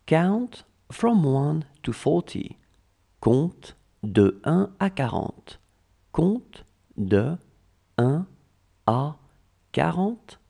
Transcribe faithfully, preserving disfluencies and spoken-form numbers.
Count from one to forty. Compte de un à quarante. Compte de un à quarante.